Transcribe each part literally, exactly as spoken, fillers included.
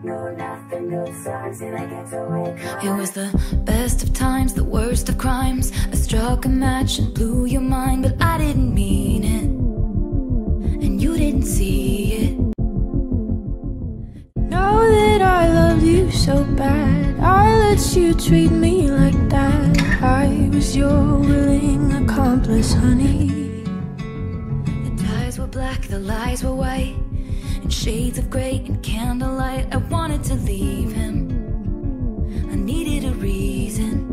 No, nothing good starts in a getaway car. It was the best of times, the worst of crimes. I struck a match and blew your mind, but I didn't mean it, and you didn't see it. Know that I loved you so bad, I let you treat me like that. I was your willing accomplice, honey. The ties were black, the lies were white, in shades of grey and candlelight. I wanted to leave him, I needed a reason.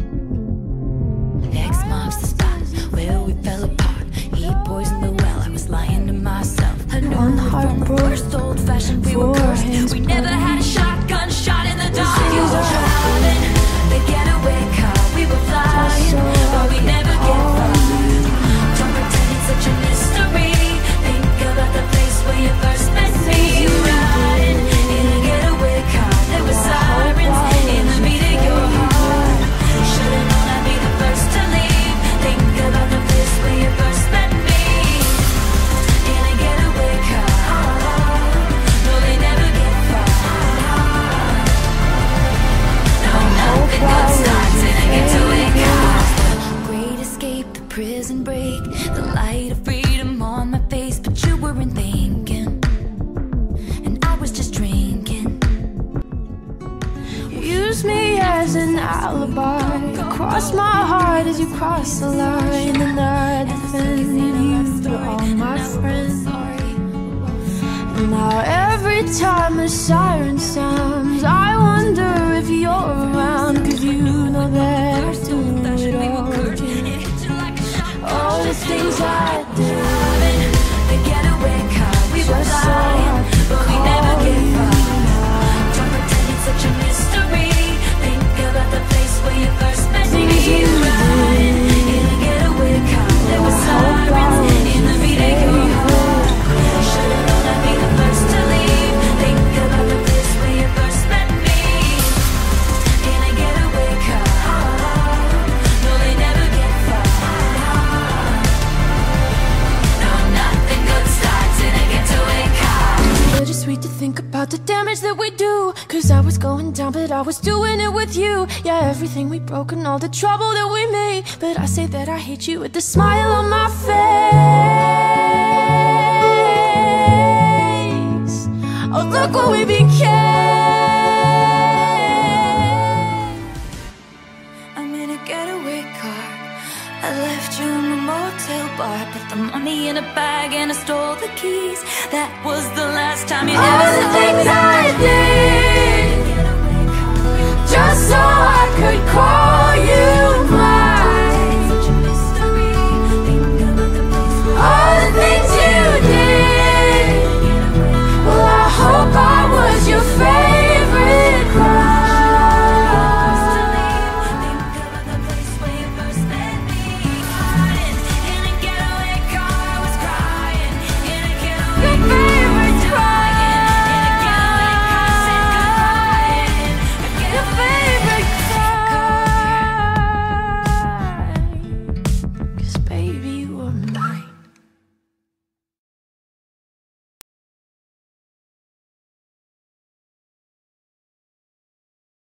X marks the spot where we fell apart. He poisoned the well, I was lying to myself. I knew One it heart from the broke, first old fashioned. We were four cursed, hands we never bloody. had a shotgun shot in the dark. This You is were our- driving the getaway car, we were flying, so but we never get hard. far. Don't pretend it's such a mystery. Think about the place where you first met me. You were riding in a getaway car, there were sirens in the beat of your heart. Should've known I'd be the first to leave. Think about the place where you first met me. In a getaway car, no, they never get far. No, nothing good starts in a getaway car. Great escape, the prison break, the light of freedom on my face, but you weren't thinking, and I was just drinking. Use me as an alibi, cross my heart as you cross the line, and I defend you to all my friends. And now every time a siren sounds, I wonder if you're around, cause you know that I do it all again. All the things I did, The getaway car, we were just so flying, I could but we never call get you far. now. Don't pretend it's such a mystery. Think about the place where you first met me. Things you You were riding in a getaway car, there were sirens in the beat of your heart. Should've known I'd be the first to leave. Think about the place where you first met me. In a getaway car, no, they never get far. No, nothing good starts in a getaway car. Bittersweet to think about the damage that we do, cause I was going down but I was doing it with you. Yeah, everything we broke and all the trouble that we made, but I say that I hate you with a smile on my face. Oh, look what we became. I'm in a getaway car. I left you in the motel bar, put the money in a bag and I stole the keys. That was the last time you All ever the saw things me. I did,